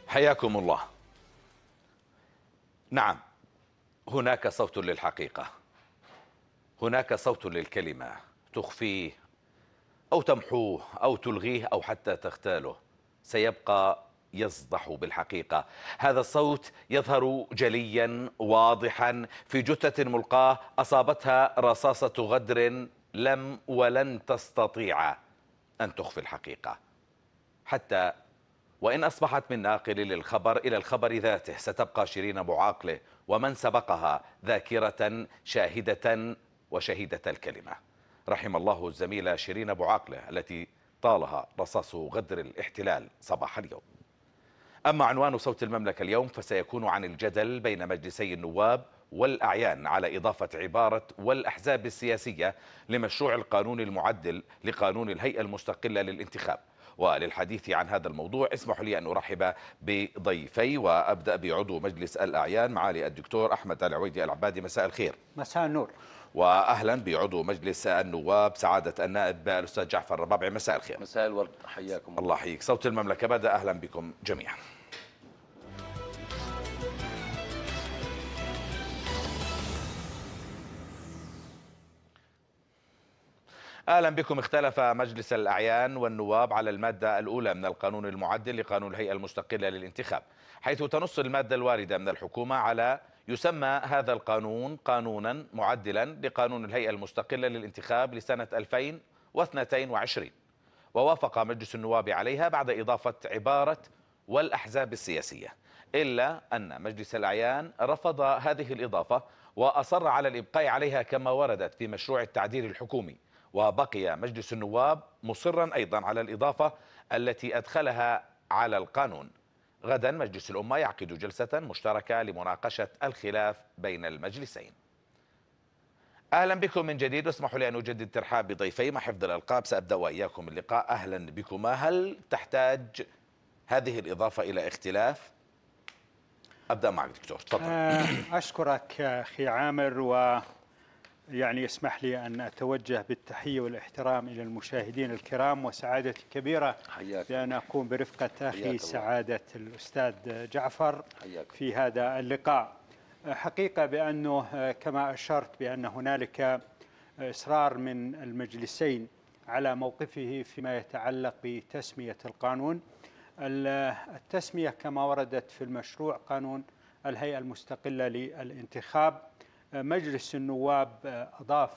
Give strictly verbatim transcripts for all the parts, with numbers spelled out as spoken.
حياكم الله. نعم، هناك صوت للحقيقة، هناك صوت للكلمة تخفيه أو تمحوه أو تلغيه أو حتى تغتاله، سيبقى يصدح بالحقيقة. هذا الصوت يظهر جليا واضحا في جثة ملقاة أصابتها رصاصة غدر لم ولن تستطيع أن تخفي الحقيقة، حتى وإن أصبحت من ناقل للخبر إلى الخبر ذاته ستبقى شيرين أبو عاقلة ومن سبقها ذاكرة شاهدة وشهيدة الكلمة. رحم الله الزميلة شيرين أبو عاقلة التي طالها رصاص غدر الاحتلال صباح اليوم. أما عنوان صوت المملكة اليوم فسيكون عن الجدل بين مجلسي النواب والأعيان على إضافة عبارة والأحزاب السياسية لمشروع القانون المعدل لقانون الهيئة المستقلة للانتخاب. وللحديث عن هذا الموضوع اسمحوا لي أن أرحب بضيفي، وأبدأ بعضو مجلس الأعيان معالي الدكتور أحمد العويدي العبادي. مساء الخير. مساء النور. وأهلا بعضو مجلس النواب سعادة النائب الأستاذ جعفر الربابعي. مساء الخير. مساء الورد، حياكم الله يحييك. صوت المملكة بدأ، أهلا بكم جميعا. أهلا بكم. اختلف مجلس الأعيان والنواب على المادة الأولى من القانون المعدل لقانون الهيئة المستقلة للانتخاب، حيث تنص المادة الواردة من الحكومة على يسمى هذا القانون قانونا معدلا لقانون الهيئة المستقلة للانتخاب لسنة ألفين واثنين وعشرين، ووافق مجلس النواب عليها بعد إضافة عبارة والأحزاب السياسية، إلا أن مجلس الأعيان رفض هذه الإضافة وأصر على الإبقاء عليها كما وردت في مشروع التعديل الحكومي، وبقي مجلس النواب مصرا أيضا على الإضافة التي أدخلها على القانون. غدا مجلس الأمة يعقد جلسة مشتركة لمناقشة الخلاف بين المجلسين. أهلا بكم من جديد، واسمحوا لي أن أجدد ترحاب بضيفي مع حفظ الألقاب. سأبدأ وإياكم اللقاء. أهلا بكما. هل تحتاج هذه الإضافة إلى اختلاف؟ أبدأ معك دكتور، تفضل. أشكرك أخي عامر، و يعني اسمح لي أن أتوجه بالتحية والاحترام إلى المشاهدين الكرام، وسعادتي كبيرة بأن أكون برفقة أخي سعادة الأستاذ جعفر في هذا اللقاء. حقيقة بأنه كما أشرت بأن هنالك إصرار من المجلسين على موقفه فيما يتعلق بتسمية القانون. التسمية كما وردت في المشروع قانون الهيئة المستقلة للانتخاب. مجلس النواب أضاف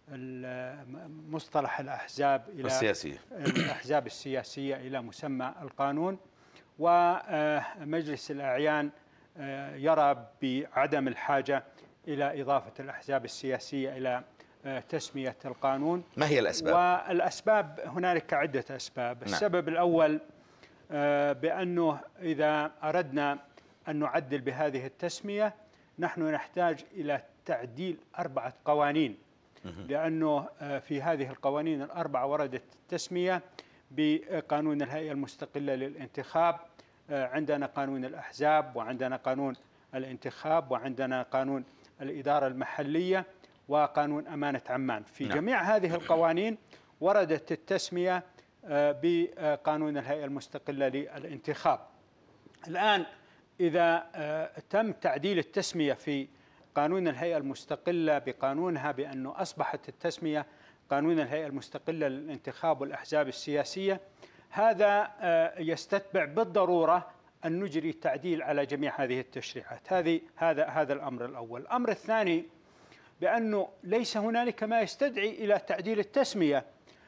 مصطلح الأحزاب إلى السياسية الأحزاب السياسية إلى مسمى القانون، ومجلس الأعيان يرى بعدم الحاجة إلى إضافة الأحزاب السياسية إلى تسمية القانون. ما هي الأسباب؟ والأسباب هنالك عدة أسباب. نعم. السبب الأول بأنه إذا أردنا أن نعدل بهذه التسمية نحن نحتاج إلى تعديل أربعة قوانين، لأنه في هذه القوانين الأربعة وردت التسمية بقانون الهيئة المستقلة للانتخاب. عندنا قانون الأحزاب، وعندنا قانون الانتخاب، وعندنا قانون الإدارة المحلية، وقانون أمانة عمان. في جميع هذه القوانين وردت التسمية بقانون الهيئة المستقلة للانتخاب. الآن إذا تم تعديل التسمية في قانون الهيئة المستقلة بقانونها بأنه أصبحت التسمية قانون الهيئة المستقلة للانتخاب والأحزاب السياسية، هذا يستتبع بالضرورة أن نجري تعديل على جميع هذه التشريعات. هذه هذا هذا الأمر الأول. الأمر الثاني بأنه ليس هنالك ما يستدعي إلى تعديل التسمية،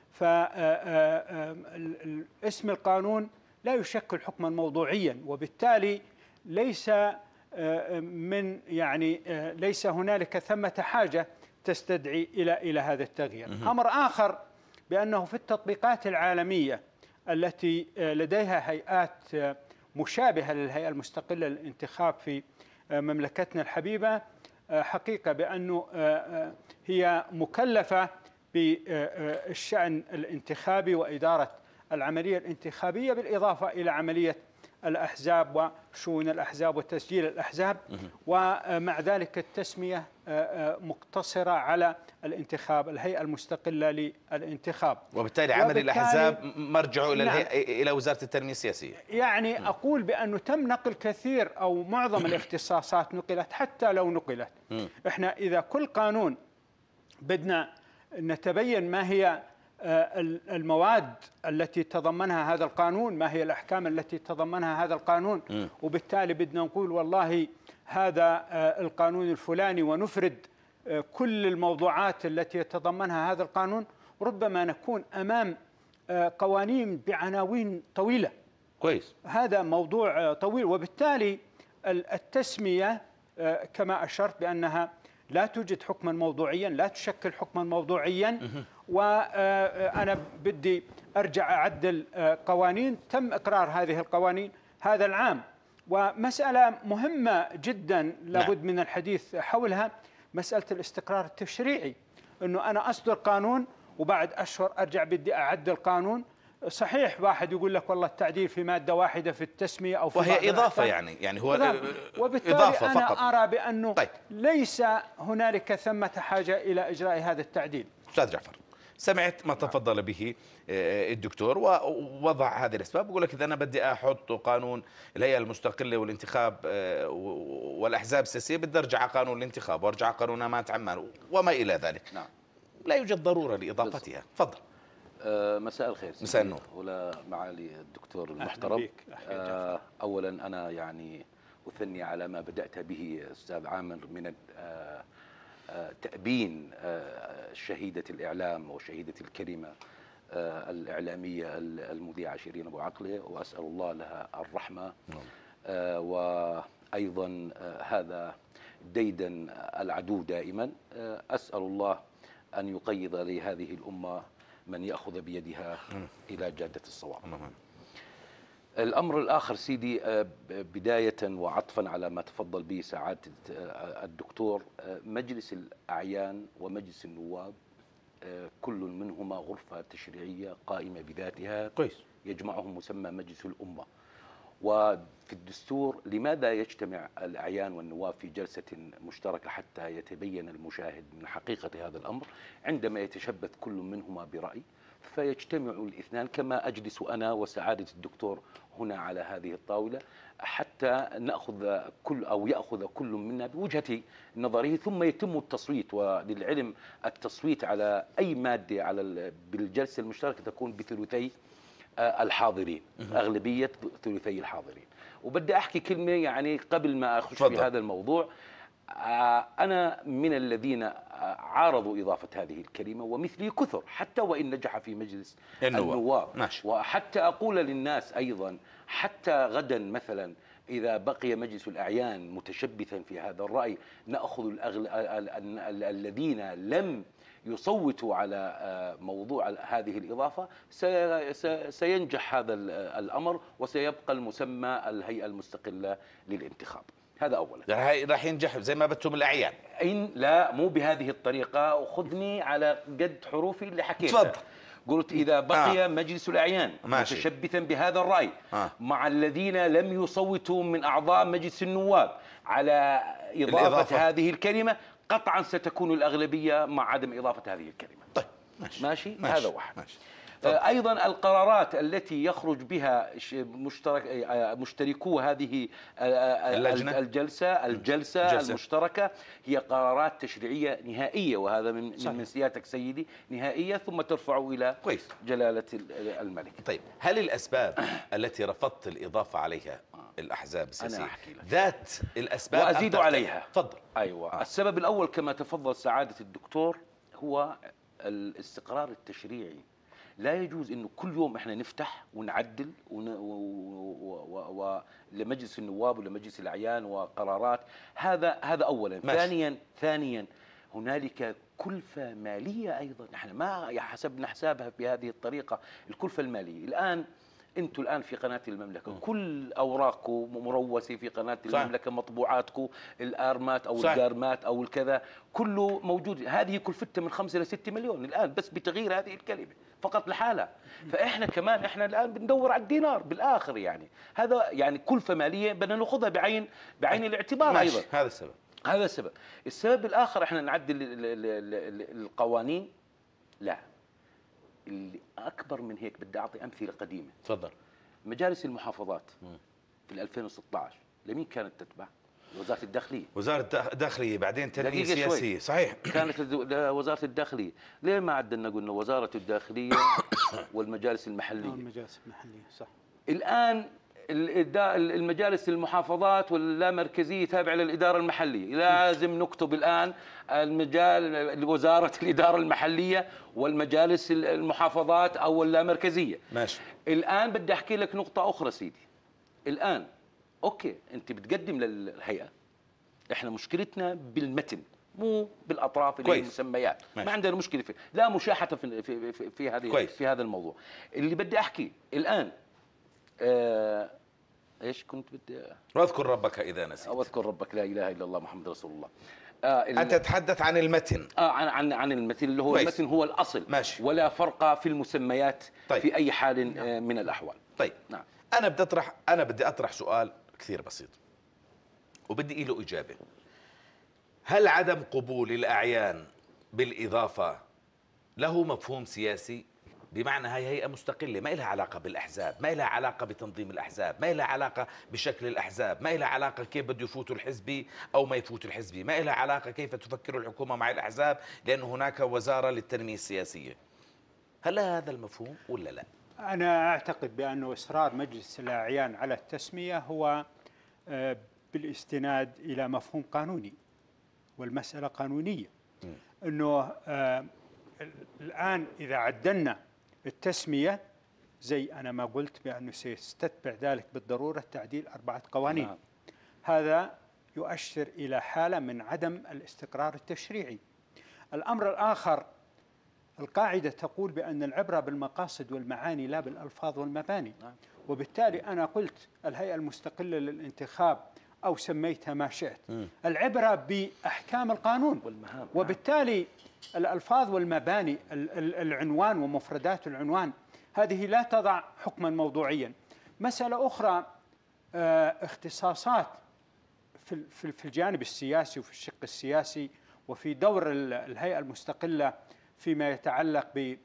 فاسم القانون لا يشكل حكما موضوعيا، وبالتالي ليس من يعني ليس هنالك ثمة حاجة تستدعي إلى إلى هذا التغيير. أمر آخر بأنه في التطبيقات العالمية التي لديها هيئات مشابهة للهيئة المستقلة للانتخاب في مملكتنا الحبيبة، حقيقة بأنه هي مكلفة بالشأن الانتخابي وإدارة العملية الانتخابية، بالإضافة إلى عملية الأحزاب وشؤون الأحزاب وتسجيل الأحزاب، ومع ذلك التسمية مقتصرة على الانتخاب، الهيئة المستقلة للانتخاب. وبالتالي عمل الأحزاب مرجعه إلى نعم إلى وزارة التنمية السياسية. يعني م. أقول بأنه تم نقل كثير أو معظم الاختصاصات نقلت، حتى لو نقلت. م. إحنا إذا كل قانون بدنا نتبين ما هي المواد التي تضمنها هذا القانون، ما هي الأحكام التي تضمنها هذا القانون، م. وبالتالي بدنا نقول والله هذا القانون الفلاني ونفرد كل الموضوعات التي يتضمنها هذا القانون، ربما نكون أمام قوانين بعناوين طويلة. كويس. هذا موضوع طويل، وبالتالي التسمية كما أشرت بأنها لا توجد حكما موضوعيا، لا تشكل حكما موضوعيا. وأنا بدي أرجع أعدل قوانين تم إقرار هذه القوانين هذا العام. ومسألة مهمة جدا لابد من الحديث حولها، مسألة الاستقرار التشريعي، أنه أنا أصدر قانون وبعد أشهر أرجع بدي أعدل قانون. صحيح واحد يقول لك والله التعديل في مادة واحدة في التسمية أو في وهي إضافة، يعني يعني هو إضافة. وبالتالي إضافة أنا فقط. أرى بأنه طيب. ليس هنالك ثمة حاجة إلى إجراء هذا التعديل. أستاذ جعفر، سمعت ما تفضل به الدكتور ووضع هذه الأسباب، بقول لك إذا أنا بدي أحط قانون الهيئة المستقلة والانتخاب والأحزاب السياسية بدي أرجع قانون الانتخاب وأرجع قانون أمانة عمان وما إلى ذلك. نعم. لا يوجد ضرورة لإضافتها. تفضل. أه مساء الخير. مساء النور. ولا معالي الدكتور المحترم. أه أولا أنا يعني أثني على ما بدأت به أستاذ عامر من أه تأبين شهيدة الإعلام وشهيدة الكلمة الإعلامية المذيعة شيرين أبو عقلة، وأسأل الله لها الرحمة. وأيضا هذا ديدن العدو دائما، أسأل الله أن يقيض لهذه الأمة من يأخذ بيدها إلى جادة الصواب. الأمر الآخر سيدي، بداية وعطفا على ما تفضل به سعادة الدكتور، مجلس الأعيان ومجلس النواب كل منهما غرفة تشريعية قائمة بذاتها. كويس. يجمعهم مسمى مجلس الأمة. وفي الدستور لماذا يجتمع الأعيان والنواب في جلسة مشتركة حتى يتبين المشاهد من حقيقة هذا الأمر؟ عندما يتشبث كل منهما برأي فيجتمع الاثنان، كما أجلس أنا وسعادة الدكتور هنا على هذه الطاولة، حتى نأخذ كل أو يأخذ كل منا بوجهة نظره، ثم يتم التصويت. وللعلم التصويت على أي مادة على بالجلسة المشتركة تكون بثلثي الحاضرين، أغلبية ثلثي الحاضرين. وبدي أحكي كلمة يعني قبل ما أخش فضل. في هذا الموضوع، أنا من الذين عارضوا إضافة هذه الكلمة، ومثلي كثر حتى وإن نجح في مجلس النواب, النواب. وحتى أقول للناس أيضا حتى غدا مثلا إذا بقي مجلس الأعيان متشبثا في هذا الرأي، نأخذ الأغل... الذين لم يصوتوا على موضوع هذه الإضافة، سينجح هذا الأمر وسيبقى المسمى الهيئة المستقلة للانتخاب. هذا أولا. راح ينجح زي ما بدتم الأعيان. إن لا مو بهذه الطريقة، وخذني على قد حروفي اللي حكيتها. تفضل. قلت إذا بقي آه. مجلس الأعيان ماشي. متشبثا بهذا الرأي آه. مع الذين لم يصوتوا من أعضاء مجلس النواب على إضافة, الإضافة. هذه الكلمة، قطعا ستكون الأغلبية مع عدم إضافة هذه الكلمة. طيب ماشي, ماشي؟ ماشي. هذا واحد. ماشي. أيضا القرارات التي يخرج بها مشترك مشتركو هذه اللجنة. الجلسة الجلسة الجلسة المشتركة هي قرارات تشريعية نهائية، وهذا من صحيح. من سيادتك سيدي نهائية، ثم ترفع إلى كويس. جلالة الملك. طيب هل الأسباب التي رفضت الإضافة عليها الأحزاب السياسية ذات الأسباب وأزيد عليها؟ تفضل. أيوة. آه. السبب الأول كما تفضل سعادة الدكتور هو الاستقرار التشريعي. لا يجوز انه كل يوم احنا نفتح ونعدل ولمجلس النواب ولمجلس الاعيان وقرارات. هذا هذا اولا. ماشي. ثانيا ثانيا هنالك كلفه ماليه ايضا، احنا ما حسبنا حسابها بهذه الطريقه. الكلفه الماليه الان، انتم الان في قناه المملكه م. كل اوراقكم مروسه في قناه صحيح. المملكه، مطبوعاتكم، الارمات او صحيح. الجارمات او الكذا كله موجود. هذه كلفتها من خمسة إلى ستة مليون الان بس بتغيير هذه الكلمه. فقط لحالها. فاحنا كمان احنا الان بندور على الدينار بالاخر، يعني هذا يعني كلفه ماليه بدنا ناخذها بعين بعين الاعتبار. ماشي. ايضا هذا السبب. هذا السبب. السبب الاخر احنا نعدل ال- ال- ال- القوانين. لا، اللي اكبر من هيك بدي اعطي امثله قديمه. تفضل. مجالس المحافظات في ألفين وستة عشر لمين كانت تتبع؟ وزاره الداخليه. وزاره الداخليه بعدين تنميه دقيقة شوي. سياسيه، صحيح. كانت الد- وزاره الداخليه. ليه ما عدلنا قلنا وزاره الداخليه والمجالس المحليه؟ المجالس المحليه صح. الان ال- المجالس المحافظات واللامركزيه تابعه للاداره المحليه، لازم نكتب الان المجال وزاره الاداره المحليه والمجالس المحافظات او اللامركزيه. ماشي. الان بدي احكي لك نقطه اخرى سيدي. الان اوكي انت بتقدم للهيئه، احنا مشكلتنا بالمتن مو بالاطراف اللي هي المسميات. ما عندنا مشكله في لا مشاحه في في في, في هذه كويس. في هذا الموضوع. اللي بدي احكي الان آه ايش كنت بدي واذكر ربك اذا نسيت. او اذكر ربك لا اله الا الله محمد رسول الله. آه انت تتحدث عن المتن. اه عن عن عن المتن اللي هو كويس. المتن هو الاصل. ماشي. ولا فرق في المسميات. طيب. في اي حال آه من الاحوال. طيب. نعم. انا بدي اطرح انا بدي اطرح سؤال كثير بسيط وبدي له اجابه. هل عدم قبول الاعيان بالاضافه له مفهوم سياسي؟ بمعنى هي هيئه مستقله ما لها علاقه بالاحزاب، ما لها علاقه بتنظيم الاحزاب، ما لها علاقه بشكل الاحزاب، ما لها علاقه كيف بده يفوتوا الحزبي او ما يفوتوا الحزبي، ما لها علاقه كيف تفكر الحكومه مع الاحزاب، لان هناك وزاره للتنميه السياسيه. هل هذا المفهوم ولا لا؟ أنا أعتقد بأن إصرار مجلس الأعيان على التسمية هو بالاستناد إلى مفهوم قانوني، والمسألة قانونية. أنه الآن إذا عدلنا التسمية زي أنا ما قلت بأنه سيستتبع ذلك بالضرورة تعديل أربعة قوانين. نعم. هذا يؤشر إلى حالة من عدم الاستقرار التشريعي. الأمر الآخر، القاعدة تقول بأن العبرة بالمقاصد والمعاني لا بالألفاظ والمباني. وبالتالي أنا قلت الهيئة المستقلة للانتخاب أو سميتها ما شئت، العبرة بأحكام القانون والمهام. وبالتالي الألفاظ والمباني، العنوان ومفردات العنوان، هذه لا تضع حكما موضوعيا. مسألة أخرى، اختصاصات في في الجانب السياسي وفي الشق السياسي وفي دور الهيئة المستقلة فيما يتعلق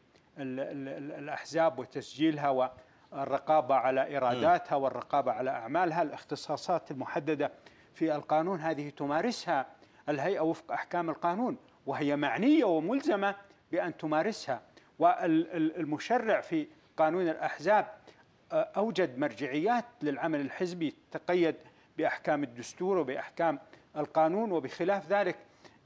بالأحزاب وتسجيلها والرقابة على إيراداتها والرقابة على أعمالها. الاختصاصات المحددة في القانون هذه تمارسها الهيئة وفق أحكام القانون، وهي معنية وملزمة بأن تمارسها. والمشرع في قانون الأحزاب أوجد مرجعيات للعمل الحزبي تقيد بأحكام الدستور وبأحكام القانون، وبخلاف ذلك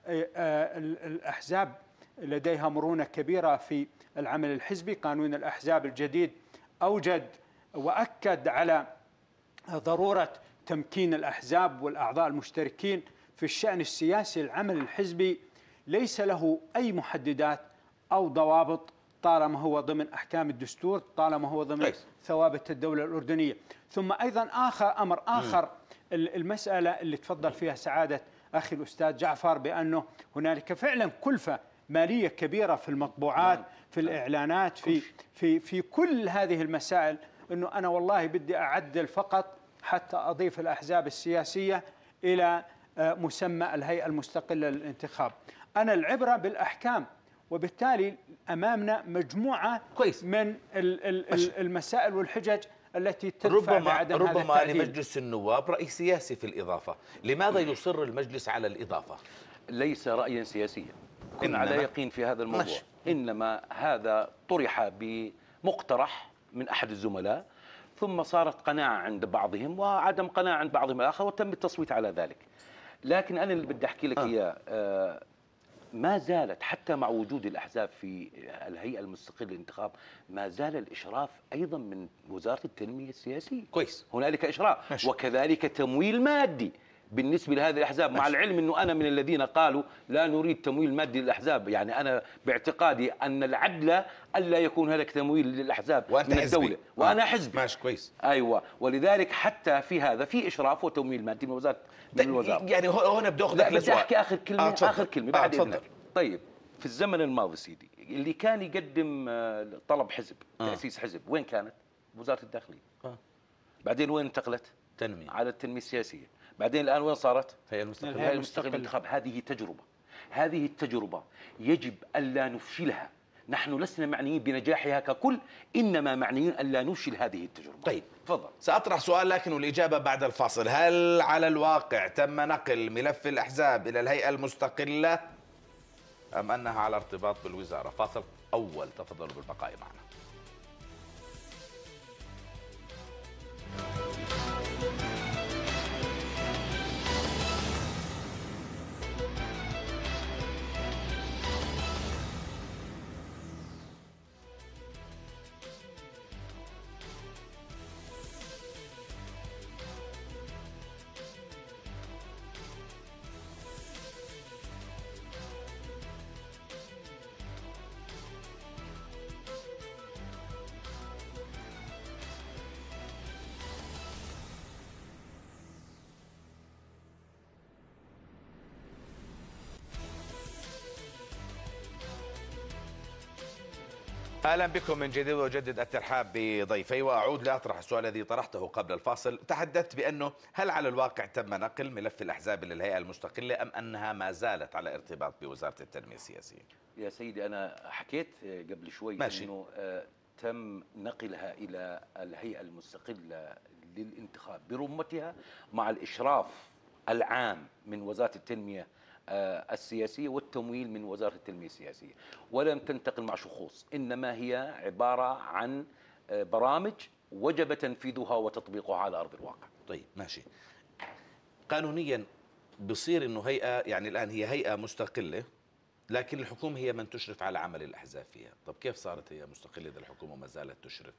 الأحزاب لديها مرونة كبيرة في العمل الحزبي. قانون الأحزاب الجديد أوجد وأكد على ضرورة تمكين الأحزاب والأعضاء المشتركين في الشأن السياسي. العمل الحزبي ليس له أي محددات أو ضوابط طالما هو ضمن أحكام الدستور، طالما هو ضمن ثوابت الدولة الأردنية. ثم أيضا آخر أمر آخر، المسألة اللي تفضل فيها سعادة أخي الأستاذ جعفر بأنه هنالك فعلا كلفة مالية كبيرة في المطبوعات، في الإعلانات، في في في كل هذه المسائل. أنه أنا والله بدي أعدل فقط حتى أضيف الأحزاب السياسية إلى مسمى الهيئة المستقلة للانتخاب. أنا العبرة بالأحكام، وبالتالي أمامنا مجموعة كويس من المسائل والحجج التي تدفع ربما بعدم ربما هذا التعديل. لمجلس النواب رأي سياسي في الإضافة. لماذا يصر المجلس على الإضافة؟ ليس رأيا سياسيا، كن على يقين في هذا الموضوع. مش. إنما هذا طرح بمقترح من أحد الزملاء، ثم صارت قناعة عند بعضهم وعدم قناعة عند بعضهم الآخر، وتم التصويت على ذلك. لكن أنا اللي بدي أحكي لك إياه آه ما زالت حتى مع وجود الأحزاب في الهيئة المستقلة للانتخاب ما زال الإشراف أيضا من وزارة التنمية السياسية. كويس. هنالك إشراف. ماشي. وكذلك تمويل مادي بالنسبة لهذه الأحزاب. ماشي. مع العلم أنه أنا من الذين قالوا لا نريد تمويل مادي للأحزاب. يعني أنا باعتقادي أن العدل ألا يكون هناك تمويل للأحزاب من الدولة. وأنا حزب. ماشي كويس. أيوة. ولذلك حتى في هذا في إشراف وتمويل مادي من وزارة من الوزارة. يعني هنا بدي أخذك لسؤال. بدي أحكي آخر كلمة. آه آخر كلمة بعد إذنك. طيب في الزمن الماضي سيدي اللي كان يقدم آه، طلب حزب آه. تاسيس حزب وين كانت؟ وزاره الداخليه. آه. بعدين وين انتقلت؟ تنمية على التنميه السياسيه. بعدين الان وين صارت؟ هي المستقلة. الهيئة الهيئه المستقله بالانتخاب. هذه تجربه، هذه التجربه يجب الا نفشلها. نحن لسنا معنيين بنجاحها ككل، انما معنيين الا نفشل هذه التجربه. طيب تفضل. سأطرح سؤال لكن الإجابة بعد الفاصل. هل على الواقع تم نقل ملف الأحزاب إلى الهيئة المستقلة أم أنها على ارتباط بالوزارة؟ فاصل أول، تفضلوا بالبقاء معنا. اهلا بكم من جديد، واجدد الترحاب بضيفي واعود لاطرح السؤال الذي طرحته قبل الفاصل. تحدثت بانه هل على الواقع تم نقل ملف الاحزاب الى الهيئه المستقله ام انها ما زالت على ارتباط بوزاره التنميه السياسيه؟ يا سيدي انا حكيت قبل شوي ماشي. انه آه، تم نقلها الى الهيئه المستقله للانتخاب برمتها مع الاشراف العام من وزاره التنميه آه، السياسيه والتمويل من وزاره التنميه السياسيه، ولم تنتقل مع شخوص، انما هي عباره عن آه، برامج وجب تنفيذها وتطبيقها على ارض الواقع. طيب ماشي. قانونيا بصير انه هيئه، يعني الان هي هيئه مستقله لكن الحكومه هي من تشرف على عمل الاحزاب فيها، طب كيف صارت هي مستقله اذا الحكومه ما زالت تشرف؟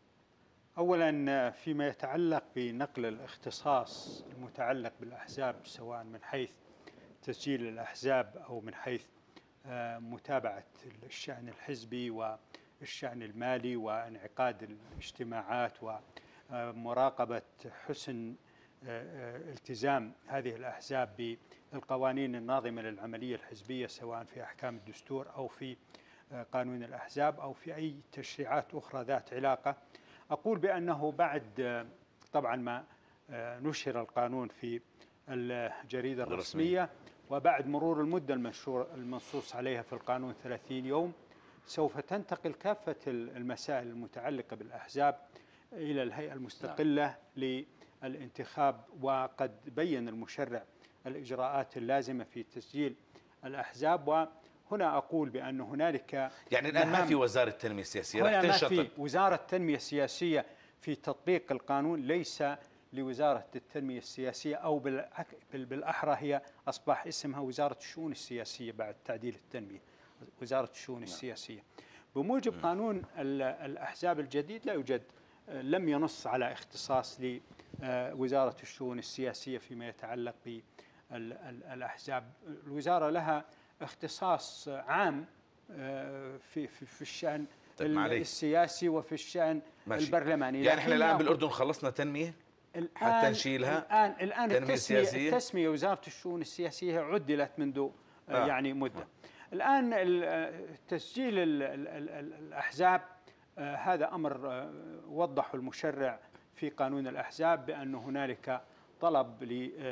اولا فيما يتعلق بنقل الاختصاص المتعلق بالاحزاب سواء من حيث تسجيل الاحزاب او من حيث آه، متابعه الشان الحزبي والشان المالي وانعقاد الاجتماعات ومراقبه حسن آه، آه، التزام هذه الاحزاب بالقوانين الناظمه للعمليه الحزبيه سواء في احكام الدستور او في آه، قانون الاحزاب او في اي تشريعات اخرى ذات علاقه. أقول بأنه بعد طبعا ما نشر القانون في الجريدة الرسمية وبعد مرور المدة المنشور المنصوص عليها في القانون ثلاثين يوم سوف تنتقل كافة المسائل المتعلقة بالأحزاب إلى الهيئة المستقلة للانتخاب، وقد بين المشرع الإجراءات اللازمة في تسجيل الأحزاب. وهنا أقول بأن هنالك يعني الآن ما في وزارة التنمية السياسية هنا رح ما تنشطب. في وزارة التنمية السياسية في تطبيق القانون، ليس لوزارة التنمية السياسية، أو بالأحرى هي أصبح اسمها وزارة الشؤون السياسية بعد تعديل التنمية، وزارة الشؤون السياسية. بموجب قانون الأحزاب الجديد لا يوجد، لم ينص على اختصاص لوزارة الشؤون السياسية فيما يتعلق بالأحزاب. الوزارة لها اختصاص عام في في في الشأن السياسي وفي الشأن ماشي. البرلماني. يعني احنا الآن بالأردن خلصنا تنمية حتى نشيلها. الآن الآن التسمية, التسمية وزارة الشؤون السياسية عدلت منذ آه. يعني مدة. الآن تسجيل الأحزاب هذا أمر وضحه المشرع في قانون الأحزاب بأن هنالك طلب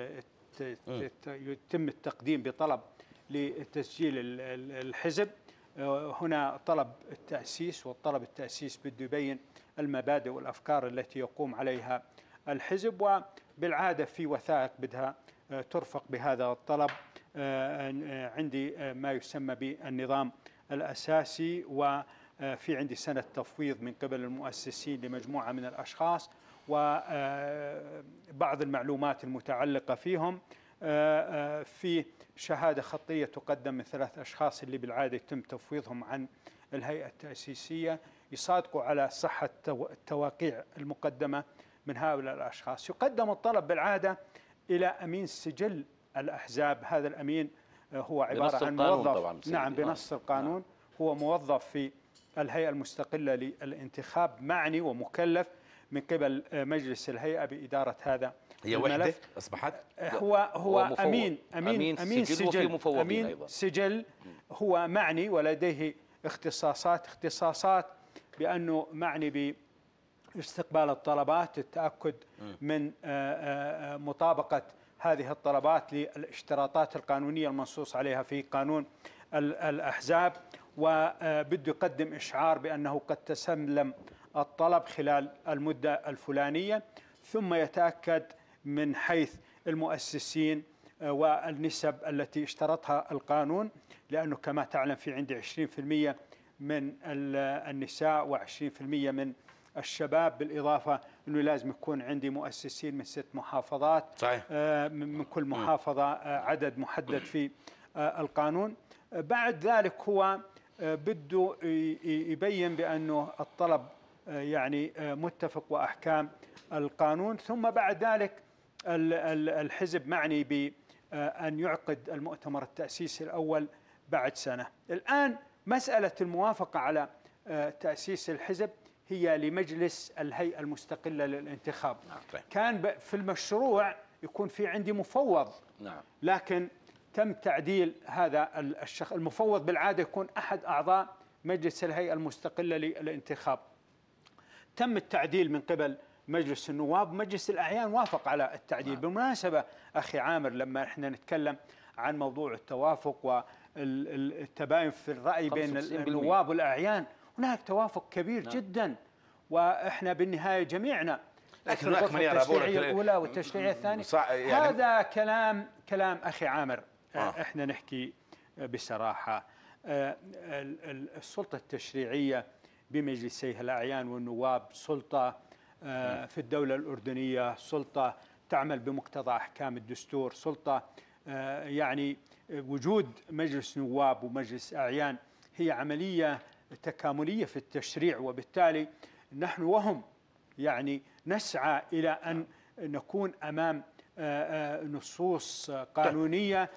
يتم التقديم بطلب لتسجيل الحزب. هنا طلب التأسيس، والطلب التأسيس بده يبين المبادئ والأفكار التي يقوم عليها الحزب، وبالعادة في وثائق بدها ترفق بهذا الطلب. عندي ما يسمى بالنظام الأساسي، وفي عندي سنة تفويض من قبل المؤسسين لمجموعة من الأشخاص وبعض المعلومات المتعلقة فيهم. في شهادة خطية تقدم من ثلاث أشخاص اللي بالعادة يتم تفويضهم عن الهيئة التأسيسية، يصادقوا على صحة التواقيع المقدمة من هؤلاء الأشخاص. يقدم الطلب بالعادة إلى أمين سجل الأحزاب. هذا الأمين هو عبارة عن موظف، نعم بنص القانون، هو موظف في الهيئة المستقلة للانتخاب، معني ومكلف من قبل مجلس الهيئة بإدارة هذا هي وحدة أصبحت؟ هو هو, هو أمين أمين أمين, أمين سجل, سجل أمين أيضا. سجل هو معني ولديه اختصاصات اختصاصات بأنه معني باستقبال الطلبات، التأكد من مطابقة هذه الطلبات للاشتراطات القانونية المنصوص عليها في قانون الأحزاب، وبده يقدم إشعار بأنه قد تسلم الطلب خلال المدة الفلانية، ثم يتأكد من حيث المؤسسين والنسب التي اشترطها القانون، لأنه كما تعلم في عندي عشرين بالمئة من النساء وعشرين بالمئة من الشباب، بالإضافة أنه لازم يكون عندي مؤسسين من ست محافظات. صحيح. من كل محافظة عدد محدد في القانون. بعد ذلك هو بده يبين بأنه الطلب يعني متفق وأحكام القانون، ثم بعد ذلك الحزب معني بأن يعقد المؤتمر التأسيسي الأول بعد سنة. الآن مسألة الموافقة على تأسيس الحزب هي لمجلس الهيئة المستقلة للانتخاب. نعم. كان في المشروع يكون في عندي مفوض، نعم. لكن تم تعديل هذا الشخص. المفوض بالعادة يكون أحد أعضاء مجلس الهيئة المستقلة للانتخاب. تم التعديل من قبل مجلس النواب، مجلس الأعيان وافق على التعديل. نعم. بالمناسبة أخي عامر، لما احنا نتكلم عن موضوع التوافق والتباين في الرأي بين النواب والأعيان، هناك توافق كبير. نعم. جدا، وإحنا بالنهاية جميعنا لكن هناك من يرى التشريعية الأولى والتشريعية الثانية. يعني هذا كلام كلام أخي عامر. آه. إحنا نحكي بصراحة، السلطة التشريعية بمجلسي الأعيان والنواب سلطة في الدولة الأردنية، سلطة تعمل بمقتضى أحكام الدستور، سلطة يعني وجود مجلس نواب ومجلس أعيان هي عملية تكاملية في التشريع، وبالتالي نحن وهم يعني نسعى إلى أن نكون أمام نصوص قانونية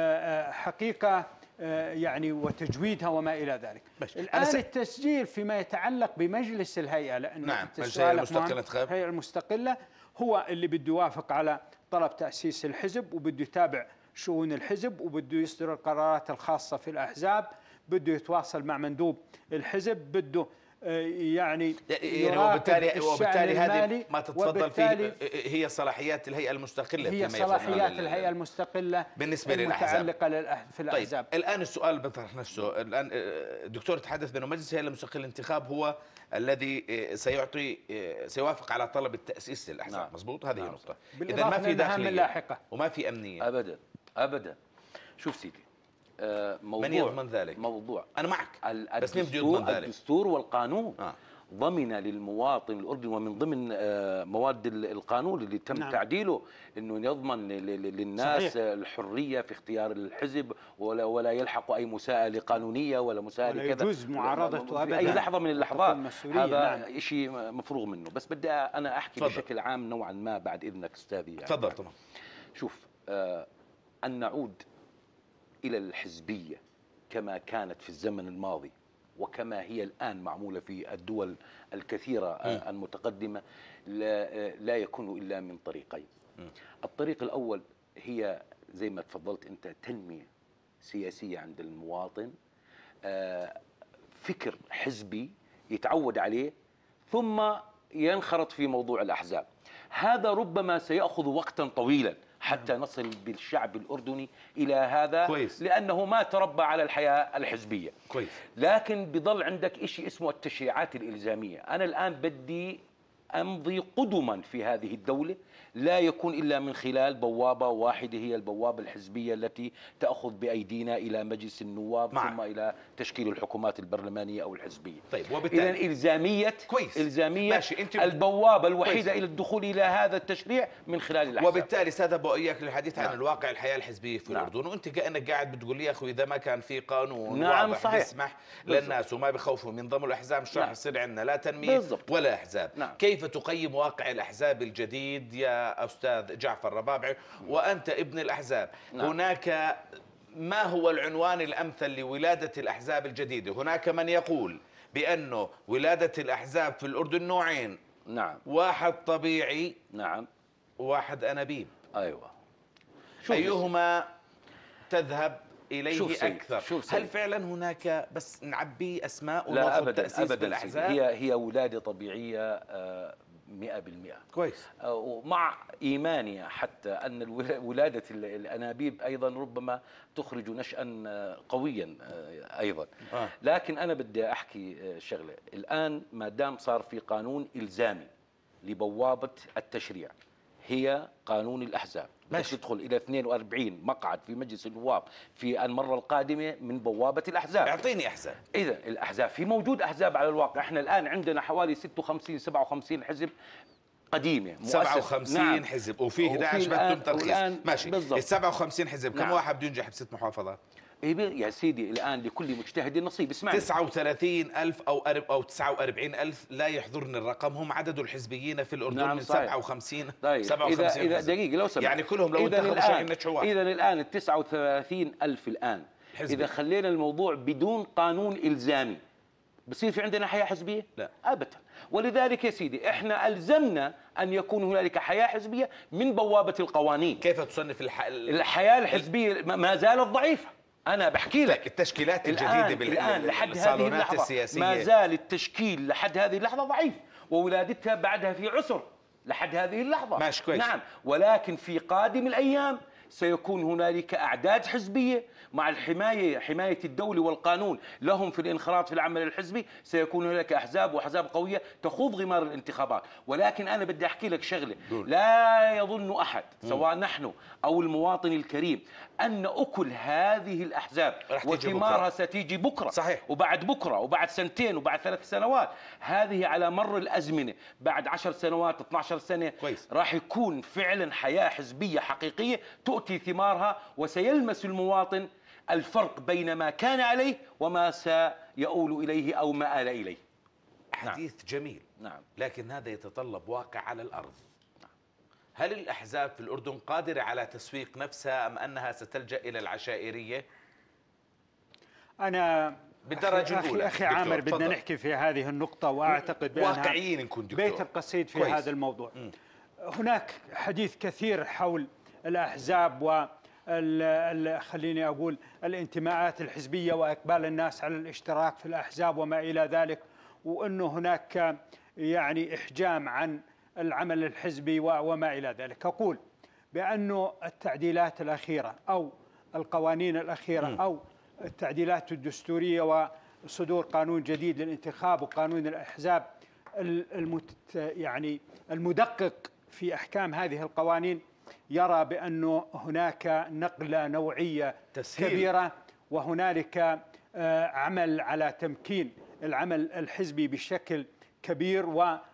حقيقة يعني وتجويدها وما إلى ذلك. الآن التسجيل فيما يتعلق بمجلس الهيئة، لأن نعم الهيئة المستقلة هو اللي بده يوافق على طلب تأسيس الحزب، وبده يتابع شؤون الحزب، وبده يصدر القرارات الخاصة في الأحزاب، بده يتواصل مع مندوب الحزب، بده يعني يعني وبالتالي وبالتالي هذه ما تتفضل فيه هي صلاحيات الهيئة المستقلة، هي صلاحيات الهيئة المستقلة بالنسبة للأحزاب المتعلقة في الأحزاب. طيب الآن السؤال بيطرح نفسه. الآن الدكتور تحدث بأنه مجلس الهيئة المستقلة للانتخاب هو الذي سيعطي سيوافق على طلب التأسيس للأحزاب. نعم. مظبوط. هذه نعم. نقطة. إذا ما في داخلية وما في أمنية أبدا أبدا. شوف سيدي، موضوع من يضمن ذلك؟ موضوع أنا معك، بس مين بده يضمن ذلك؟ الدستور والقانون آه. ضمن للمواطن الأردني، ومن ضمن مواد القانون اللي تم نعم. تعديله أنه يضمن للناس صحيح. الحرية في اختيار الحزب، ولا ولا يلحق أي مساءلة قانونية ولا مساءلة كذا، يجوز معارضته في أي لحظة من اللحظات. هذا نعم. شيء مفروغ منه. بس بدي أنا أحكي فضل. بشكل عام نوعا ما بعد إذنك أستاذي. يعني تفضل. طبعا. شوف، آه أن نعود إلى الحزبية كما كانت في الزمن الماضي وكما هي الآن معمولة في الدول الكثيرة م. المتقدمة، لا, لا يكون إلا من طريقين. م. الطريق الأول هي زي ما تفضلت أنت، تنمية سياسية عند المواطن، فكر حزبي يتعود عليه، ثم ينخرط في موضوع الأحزاب. هذا ربما سيأخذ وقتا طويلا حتى نصل بالشعب الأردني إلى هذا. كويس. لأنه ما تربى على الحياة الحزبية. كويس. لكن بضل عندك شيء اسمه التشريعات الإلزامية. أنا الآن بدي أمضي قدما في هذه الدولة، لا يكون إلا من خلال بوابة واحدة، هي البوابة الحزبية التي تأخذ بأيدينا إلى مجلس النواب معك. ثم إلى تشكيل الحكومات البرلمانية أو الحزبية. طيب وبالتالي إذن إلزامية كويس. إلزامية انت... البوابة الوحيدة كويس. إلى الدخول إلى هذا التشريع من خلال الأحزاب. وبالتالي سادة بؤيك للحديث نعم. عن الواقع الحياة الحزبية في نعم. الأردن، وأنت كأنك قاعد بتقول لي يا أخوي إذا ما كان في قانون نعم واضح صحيح. يسمح للناس وما بخوفوا من ضم الأحزاب، مش راح يصير عندنا لا تنمية بالضبط. ولا أحزاب. نعم. كيف تقيم واقع الأحزاب الجديد يا أستاذ جعفر ربابعي وأنت ابن الأحزاب؟ نعم. هناك ما هو العنوان الأمثل لولادة الأحزاب الجديدة؟ هناك من يقول بأنه ولادة الأحزاب في الأردن نوعين. نعم. واحد طبيعي. نعم. وواحد أنابيب. أيوة. أيهما تذهب إليه أكثر. هل فعلا هناك بس نعبي أسماء لا أبدا تأسيس أبدا بالأحزاب؟ هي هي ولادة طبيعية مئة بالمئة. كويس. ومع إيماني حتى أن ولادة الأنابيب أيضا ربما تخرج نشأ قويا أيضا. آه. لكن أنا بدي أحكي شغلة. الآن ما دام صار في قانون إلزامي لبوابة التشريع هي قانون الأحزاب، بدك تدخل إلى اثنين وأربعين مقعد في مجلس النواب في المرة القادمة من بوابة الأحزاب. اعطيني أحزاب. إذا الأحزاب في موجود أحزاب على الواقع، احنا الآن عندنا حوالي ستة وخمسين سبعة وخمسين حزب قديمة سبعة وخمسين. نعم. حزب وفيه أحد عشر بدهم ترخيص. ماشي. ال سبعة وخمسين حزب كم نعم. واحد بده ينجح بست محافظات؟ يا سيدي الآن لكل مجتهد نصيب. اسمعني، تسعة وثلاثين ألف أو أو تسعة وأربعين ألف لا يحضرني الرقم، هم عدد الحزبيين في الأردن نعم من سبعة وخمسين. طيب. سبعة وخمسين إذا, إذا دقيقة لو سمحت، يعني كلهم لو انتخبوا شيء ينجحوا. إذا الآن ال تسعة وثلاثين ألف الآن حزبي. إذا خلينا الموضوع بدون قانون إلزامي بصير في عندنا حياة حزبية؟ لا أبدا. ولذلك يا سيدي احنا ألزمنا أن يكون هنالك حياة حزبية من بوابة القوانين. كيف تصنف الح... الحياة الحزبية ما زالت ضعيفة. أنا بحكي لك التشكيلات الجديدة الآن لحد هذه اللحظة السياسية ما زال التشكيل لحد هذه اللحظة ضعيف، وولادتها بعدها في عسر لحد هذه اللحظة. ماشي كويس. نعم، ولكن في قادم الأيام سيكون هنالك أعداد حزبية مع الحماية، حماية الدولة والقانون لهم في الانخراط في العمل الحزبي. سيكون هناك أحزاب وأحزاب قوية تخوض غمار الانتخابات. ولكن أنا بدي أحكي لك شغلة، لا يظن أحد سواء نحن أو المواطن الكريم أن أكل هذه الأحزاب وثمارها ستيجي بكرة. صحيح. وبعد بكرة وبعد سنتين وبعد ثلاث سنوات. هذه على مر الأزمنة بعد عشر سنوات اثنتي عشرة سنة كويس. راح يكون فعلا حياة حزبية حقيقية تؤتي ثمارها، وسيلمس المواطن الفرق بين ما كان عليه وما سيؤول إليه أو ما آل إليه. حديث نعم. جميل. نعم. لكن هذا يتطلب واقع على الأرض. نعم. هل الأحزاب في الأردن قادرة على تسويق نفسها أم أنها ستلجأ إلى العشائرية؟ أنا بالدرجة أخي الأولى. أخي عامر بدنا نحكي في هذه النقطة، وأعتقد بأنها واقعيين نكون دكتور. بيت القصيد في كويس. هذا الموضوع. م. هناك حديث كثير حول الأحزاب و خليني أقول الانتماءات الحزبية وإقبال الناس على الاشتراك في الأحزاب وما إلى ذلك، وأنه هناك يعني إحجام عن العمل الحزبي وما إلى ذلك. أقول بأنه التعديلات الأخيرة أو القوانين الأخيرة م. أو التعديلات الدستورية وصدور قانون جديد للانتخاب وقانون الأحزاب المت يعني المدقق في أحكام هذه القوانين يرى بأنه هناك نقلة نوعية تسهيل. كبيرة، وهنالك عمل على تمكين العمل الحزبي بشكل كبير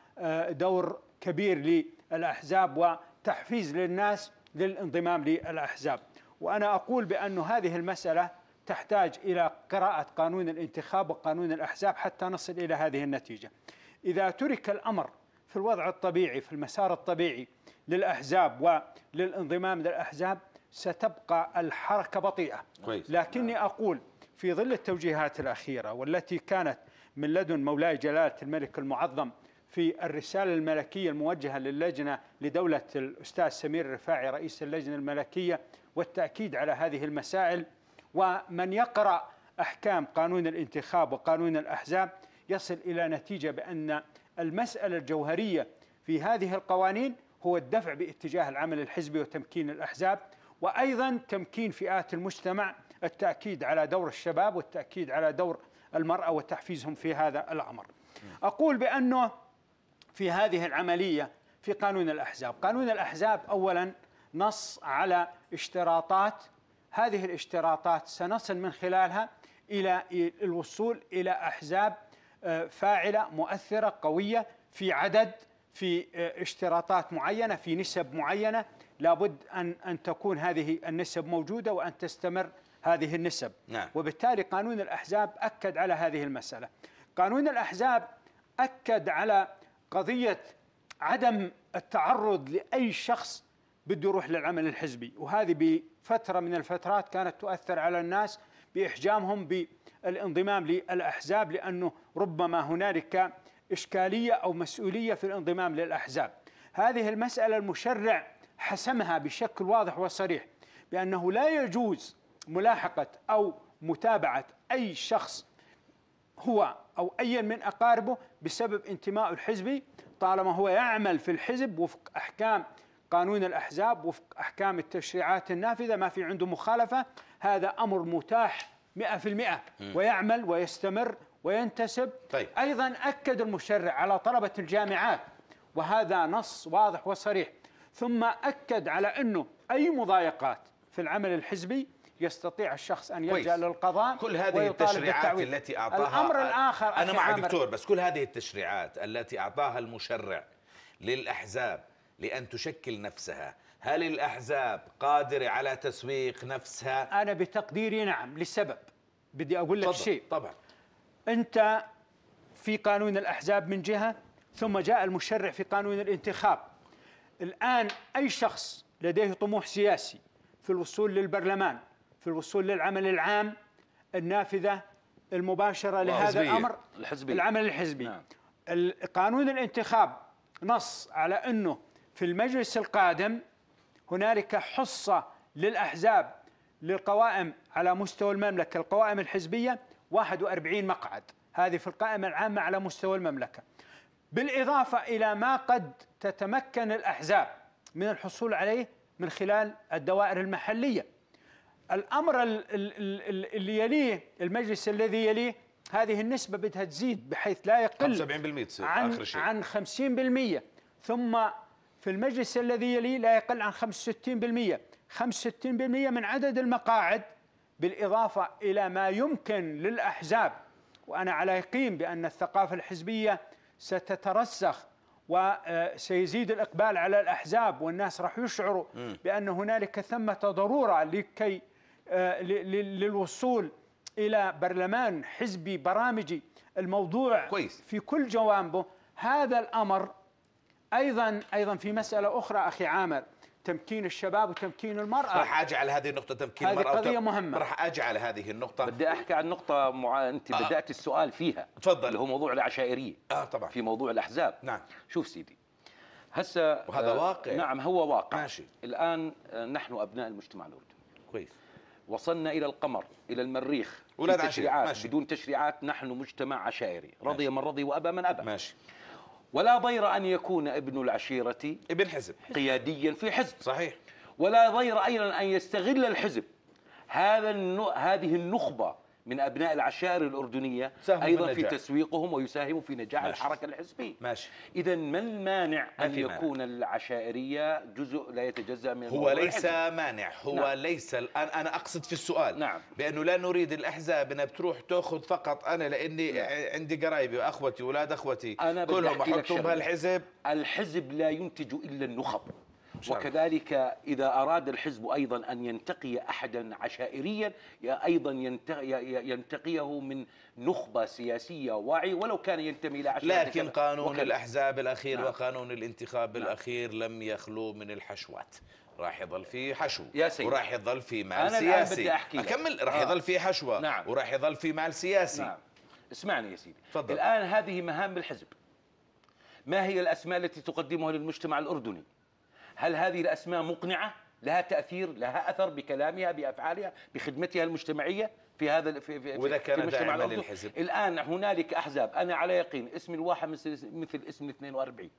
ودور كبير للأحزاب وتحفيز للناس للانضمام للأحزاب. وأنا أقول بأن هذه المسألة تحتاج إلى قراءة قانون الانتخاب وقانون الأحزاب حتى نصل إلى هذه النتيجة. إذا ترك الأمر في الوضع الطبيعي في المسار الطبيعي للأحزاب وللانضمام للأحزاب ستبقى الحركة بطيئة. كويس. لكني أقول في ظل التوجيهات الأخيرة والتي كانت من لدن مولاي جلالة الملك المعظم في الرسالة الملكية الموجهة للجنة لدولة الأستاذ سمير الرفاعي رئيس اللجنة الملكية والتأكيد على هذه المسائل، ومن يقرأ أحكام قانون الانتخاب وقانون الأحزاب يصل إلى نتيجة بأن المسألة الجوهرية في هذه القوانين هو الدفع باتجاه العمل الحزبي وتمكين الأحزاب، وأيضا تمكين فئات المجتمع، التأكيد على دور الشباب والتأكيد على دور المرأة وتحفيزهم في هذا الأمر. أقول بأنه في هذه العملية في قانون الأحزاب، قانون الأحزاب أولا نص على اشتراطات، هذه الاشتراطات سنصل من خلالها إلى الوصول إلى أحزاب فاعلة مؤثرة قوية في عدد، في اشتراطات معينة، في نسب معينة، لابد أن أن تكون هذه النسب موجودة وأن تستمر هذه النسب. نعم. وبالتالي قانون الأحزاب أكد على هذه المسألة. قانون الأحزاب أكد على قضية عدم التعرض لأي شخص بده يروح للعمل الحزبي، وهذه بفترة من الفترات كانت تؤثر على الناس بإحجامهم بالانضمام للأحزاب، لأنه ربما هنالك إشكالية أو مسؤولية في الانضمام للأحزاب. هذه المسألة المشرع حسمها بشكل واضح وصريح بأنه لا يجوز ملاحقة أو متابعة أي شخص هو أو أي من أقاربه بسبب انتمائه الحزبي، طالما هو يعمل في الحزب وفق أحكام قانون الأحزاب، وفق أحكام التشريعات النافذة، ما في عنده مخالفة، هذا أمر متاح مئة في المئة ويعمل ويستمر وينتسب. طيب. أيضا أكد المشرع على طلبة الجامعات، وهذا نص واضح وصريح، ثم أكد على أنه أي مضايقات في العمل الحزبي يستطيع الشخص أن يلجأ كويس. للقضاء. كل هذه التشريعات التي أعطاها، الأمر الآخر أنا معك دكتور، بس كل هذه التشريعات التي أعطاها المشرع للأحزاب لأن تشكل نفسها، هل الأحزاب قادرة على تسويق نفسها؟ أنا بتقديري نعم، لسبب بدي أقول لك شيء. طبعا أنت في قانون الأحزاب من جهة، ثم جاء المشرع في قانون الانتخاب. الآن أي شخص لديه طموح سياسي في الوصول للبرلمان، في الوصول للعمل العام، النافذة المباشرة لهذا الأمر الحزبي. العمل الحزبي. نعم. قانون الانتخاب نص على أنه في المجلس القادم هنالك حصة للأحزاب للقوائم على مستوى المملكة، القوائم الحزبية واحد وأربعين مقعد، هذه في القائمة العامة على مستوى المملكة، بالإضافة إلى ما قد تتمكن الأحزاب من الحصول عليه من خلال الدوائر المحلية. الأمر اللي يليه المجلس الذي يليه هذه النسبة بدها تزيد بحيث لا يقل خمسة وسبعين بالمئة تصير عن آخر شيء عن خمسين بالمئة، ثم في المجلس الذي يليه لا يقل عن خمسة وستين بالمئة، خمسة وستين بالمئة من عدد المقاعد، بالإضافة إلى ما يمكن للأحزاب. وأنا على يقين بأن الثقافة الحزبية ستترسخ وسيزيد الإقبال على الأحزاب، والناس راح يشعروا بأن هنالك ثمة ضرورة لكي للوصول إلى برلمان حزبي برامجي، الموضوع كويس في كل جوانبه. هذا الأمر أيضا أيضا في مسألة أخرى أخي عامر، تمكين الشباب وتمكين المرأة. راح أجي على هذه النقطة، تمكين هذه المرأة قضية مهمة. راح أجي على هذه النقطة. بدي أحكي عن نقطة مع... أنت آه. بدأت السؤال فيها، تفضل. اللي هو موضوع العشائرية. آه طبعا. في موضوع الأحزاب. نعم. شوف سيدي، هسه وهذا آه واقع. نعم هو واقع. ماشي. الآن آه نحن أبناء المجتمع الأردني. كويس. وصلنا إلى القمر، إلى المريخ، ولاد تشريعات بدون تشريعات. نحن مجتمع عشائري، رضي ماشي. من رضي وأبى من أبى. ماشي. ولا ضير أن يكون ابن العشيرة ابن حزب قياديا في حزب. صحيح. ولا ضير أيضا أن يستغل الحزب هذا النو... هذه النخبة من أبناء العشائر الأردنية أيضا في تسويقهم ويساهم في نجاح ماشي. الحركة الحزبية. ماشي. إذا ما المانع ما أن يكون مانع. العشائرية جزء لا يتجزأ من هو ليس الحزب. مانع، هو نعم. ليس الآن أنا أقصد في السؤال نعم. بأنه لا نريد الأحزاب أنها بتروح تأخذ فقط أنا لأني نعم. عندي قرايبي وأخوتي وأولاد أخوتي كلهم أحطهم بهالحزب. الحزب لا ينتج إلا النخب. وكذلك إذا أراد الحزب أيضا أن ينتقي أحدا عشائريا أيضا ينتقيه من نخبة سياسية واعية ولو كان ينتمي إلى عشائر. لكن قانون وكذا. الأحزاب الأخير نعم. وقانون الانتخاب نعم. الأخير لم يخلو من الحشوات. راح يظل في حشو وراح يظل في مال أنا سياسي. أحكي أكمل. راح يظل في حشوة نعم. وراح يظل في مال سياسي. نعم. اسمعني يا سيدي. فضل. الآن هذه مهام الحزب. ما هي الأسماء التي تقدمها للمجتمع الأردني؟ هل هذه الأسماء مقنعة؟ لها تأثير، لها أثر بكلامها، بأفعالها، بخدمتها المجتمعية في هذا في في وإذا كان المجتمع داعما للحزب. الآن هنالك أحزاب أنا على يقين اسم الواحد مثل مثل اسم الاثنين وأربعين،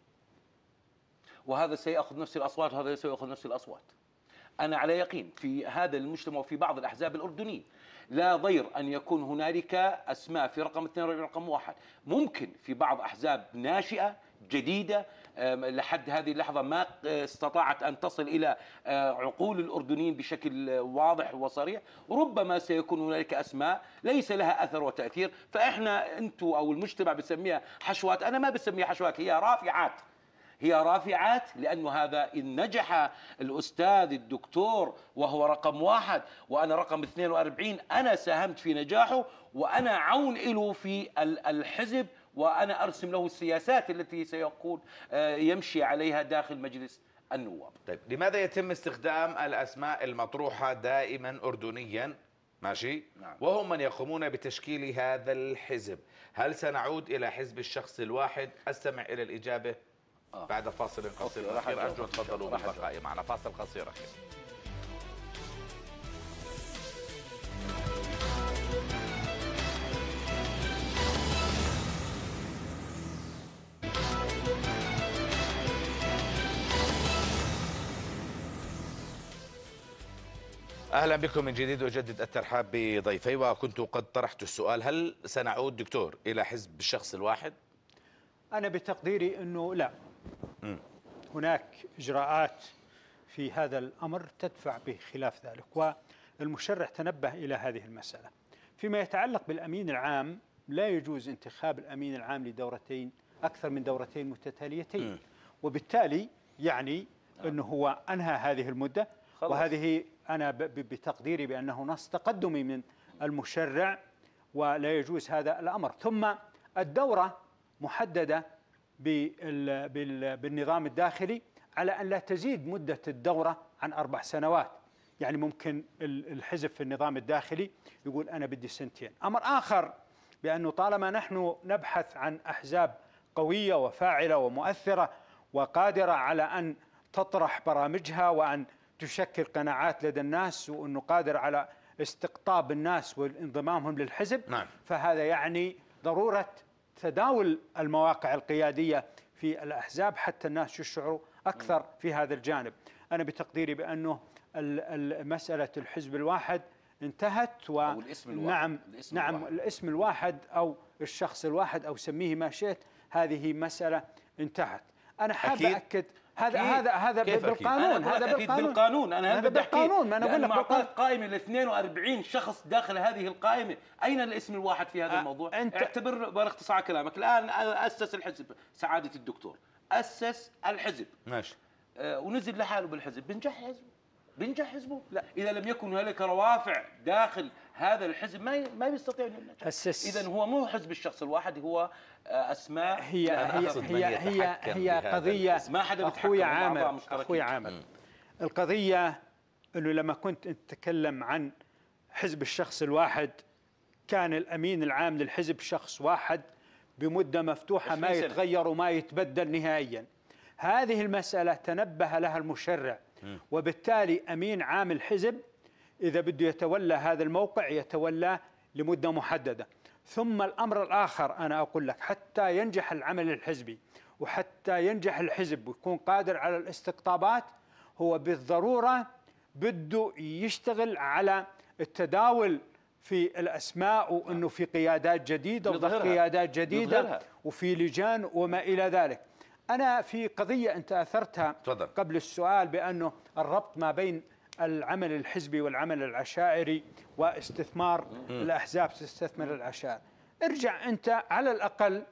وهذا سيأخذ نفس الأصوات وهذا سيأخذ نفس الأصوات. أنا على يقين في هذا المجتمع وفي بعض الأحزاب الأردنية لا ضير أن يكون هنالك أسماء في رقم اثنين وأربعين رقم واحد. ممكن في بعض أحزاب ناشئة جديدة لحد هذه اللحظة ما استطاعت أن تصل إلى عقول الأردنيين بشكل واضح وصريح، ربما سيكون هنالك أسماء ليس لها أثر وتأثير، فإحنا أنتوا أو المجتمع بسميها حشوات. أنا ما بسميها حشوات، هي رافعات. هي رافعات لأنه هذا إن نجح الأستاذ الدكتور وهو رقم واحد وأنا رقم اثنين وأربعين، أنا ساهمت في نجاحه وأنا عون له في الحزب وأنا أرسم له السياسات التي سيكون يمشي عليها داخل مجلس النواب. طيب لماذا يتم استخدام الأسماء المطروحة دائما أردنيا ماشي نعم. وهم من يقومون بتشكيل هذا الحزب؟ هل سنعود إلى حزب الشخص الواحد؟ أستمع إلى الإجابة آه. بعد فاصل قصير أخير. أرجو تفضلوا بالبقاء معنا. فاصل قصير أخير. أهلا بكم من جديد، وأجدد الترحاب بضيفي. وكنت قد طرحت السؤال: هل سنعود دكتور إلى حزب الشخص الواحد؟ أنا بتقديري أنه لا. م. هناك إجراءات في هذا الأمر تدفع بخلاف ذلك، والمشرع تنبه إلى هذه المسألة. فيما يتعلق بالأمين العام، لا يجوز انتخاب الأمين العام لدورتين أكثر من دورتين متتاليتين، م. وبالتالي يعني أنه هو أنهى هذه المدة خلص. وهذه أنا بتقديري بأنه نص تقدمي من المشرع، ولا يجوز هذا الأمر. ثم الدورة محددة بالنظام الداخلي على أن لا تزيد مدة الدورة عن أربع سنوات. يعني ممكن الحزب في النظام الداخلي يقول أنا بدي سنتين. أمر آخر بأنه طالما نحن نبحث عن أحزاب قوية وفاعلة ومؤثرة وقادرة على أن تطرح برامجها وأن تشكل قناعات لدى الناس، وأنه قادر على استقطاب الناس وانضمامهم للحزب، نعم. فهذا يعني ضرورة تداول المواقع القيادية في الأحزاب حتى الناس يشعروا أكثر في هذا الجانب. أنا بتقديري بأنه مسألة الحزب الواحد انتهت، و الاسم الواحد. نعم الاسم نعم الواحد. الاسم الواحد أو الشخص الواحد أو سميه ما شئت، هذه مسألة انتهت. أنا حاب أكد هذا هذا هذا بالقانون، هذا بالقانون. بالقانون أنا هذا بالقانون. ما أنا أقول لك بالقانون. قائمة ل اثنين وأربعين شخص داخل هذه القائمة، أين الاسم الواحد في هذا الموضوع؟ أنت اعتبر باختصار كلامك الآن أسس الحزب سعادة الدكتور، أسس الحزب ماشي، آه ونزل لحاله بالحزب، بنجح حزبه بينجح حزبه؟ لا، إذا لم يكن هنالك روافع داخل هذا الحزب ما ما بيستطيع أن ينجح. إذا هو مو حزب الشخص الواحد، هو أسماء. هي هي هي هي, هي قضية. ما حدا أخوي عامر أخوي عامر القضية إنه لما كنت تتكلم عن حزب الشخص الواحد، كان الأمين العام للحزب شخص واحد بمدة مفتوحة ما يتغير وما يتبدل نهائيا. هذه المسألة تنبه لها المشرع، وبالتالي أمين عام الحزب إذا بده يتولى هذا الموقع يتولى لمدة محددة. ثم الأمر الآخر أنا أقول لك، حتى ينجح العمل الحزبي وحتى ينجح الحزب ويكون قادر على الاستقطابات، هو بالضرورة بده يشتغل على التداول في الأسماء، وأنه في قيادات جديدة وضخ قيادات جديدة يظهرها. وفي لجان وما إلى ذلك. أنا في قضية أنت أثرتها تفضل. قبل السؤال، بأنه الربط ما بين العمل الحزبي والعمل العشائري واستثمار م. الأحزاب تستثمر العشائر. ارجع أنت على الأقل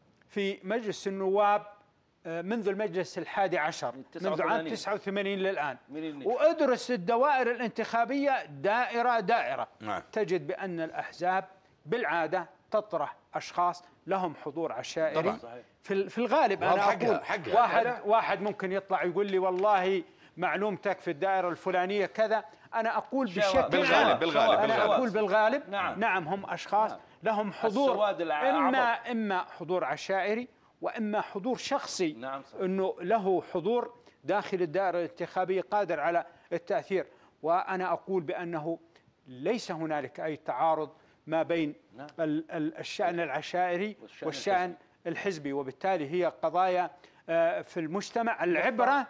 في مجلس النواب منذ المجلس الحادي عشر منذ عام تسعة وثمانين للآن، وادرس الدوائر الانتخابية دائرة دائرة نعم. تجد بأن الأحزاب بالعادة تطرح أشخاص لهم حضور عشائري طبعا. في في الغالب. أنا أقول حقها. واحد حقها. واحد ممكن يطلع يقول لي والله معلومتك في الدائرة الفلانية كذا. أنا أقول بشكل بالغالب بالغالب أنا بالغالب. أقول بالغالب نعم, نعم هم أشخاص نعم. لهم حضور، إما إما حضور عشائري وإما حضور شخصي، نعم أنه له حضور داخل الدائرة الانتخابية قادر على التأثير. وأنا أقول بأنه ليس هنالك أي تعارض ما بين نعم. الشأن العشائري والشأن, والشأن الحزبي، وبالتالي هي قضايا في المجتمع. العبرة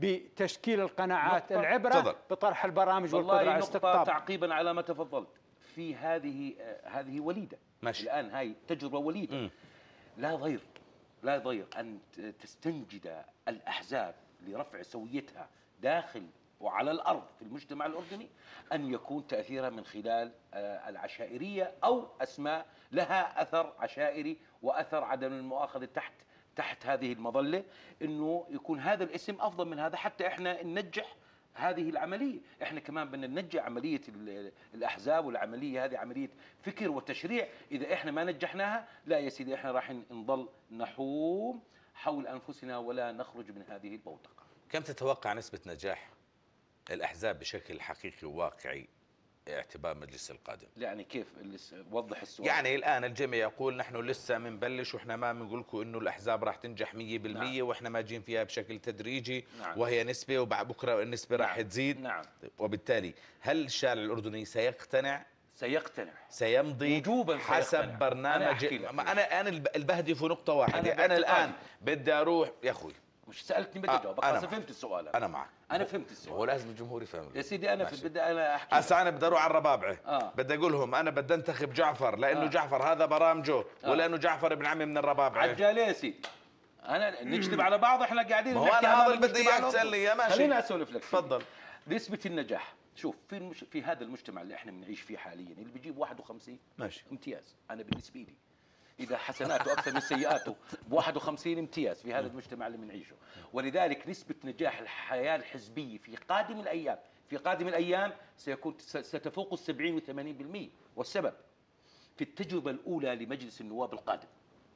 بتشكيل القناعات، العبرة بطرح البرامج والقدرة على الاستقطاب. تعقيبا على ما تفضلت في هذه هذه وليدة ماشي. الآن هاي تجربة وليدة م. لا ضير لا يضير أن تستنجد الأحزاب لرفع سويتها داخل وعلى الأرض في المجتمع الأردني أن يكون تأثيرها من خلال العشائرية أو أسماء لها أثر عشائري وأثر عدم المؤاخذة تحت تحت هذه المظلة، إنه يكون هذا الاسم أفضل من هذا حتى إحنا ننجح هذه العملية. إحنا كمان بدنا ننجح عملية الأحزاب، والعملية هذه عملية فكر وتشريع. إذا إحنا ما نجحناها لا يا سيدي إحنا راح نضل نحوم حول أنفسنا ولا نخرج من هذه البوتقة. كم تتوقع نسبة نجاح الأحزاب بشكل حقيقي وواقعي اعتبار مجلس القادم؟ يعني كيف وضح السؤال. يعني الآن الجميع يقول نحن لسه بنبلش وإحنا ما بنقول لكم إنه الأحزاب راح تنجح مية بالمية نعم. وإحنا ماجين فيها بشكل تدريجي نعم. وهي نسبة وبعد بكرة النسبة نعم. راح تزيد نعم. وبالتالي هل الشارع الأردني سيقتنع؟ سيقتنع سيمضي وجوبا حسب برنامج. أنا أنا أنا البهدف نقطة واحدة. أنا, أنا الآن بدي أروح يا أخوي مش سالتني بدي آه اجاوبك، أنا بس فهمت السؤال. انا معك، انا فهمت السؤال. هو لازم الجمهور يفهم يا سيدي انا في بدي انا احكي هسه انا بدي اروح على الربابعه، آه. بدي اقول لهم انا بدي انتخب جعفر لانه آه. جعفر هذا برامجه، آه. ولانه جعفر ابن عمي من الربابعه. عجال يا سيدي، انا نكتب على بعض، احنا قاعدين ما هو نحكي انا هذا أمام اللي بدي المجتمع اياك الأردني. تسالني اياه. ماشي، خليني اسولف لك. تفضل. نسبة النجاح، شوف في المش... في هذا المجتمع اللي احنا بنعيش فيه حاليا، اللي بيجيب واحد وخمسين ماشي امتياز، انا بالنسبه لي اذا حسناته اكثر من سيئاته ب واحد وخمسين امتياز في هذا المجتمع اللي بنعيشه. ولذلك نسبه نجاح الحياه الحزبيه في قادم الايام في قادم الايام سيكون ستفوق ال سبعين و ثمانين بالمئة، والسبب في التجربه الاولى لمجلس النواب القادم،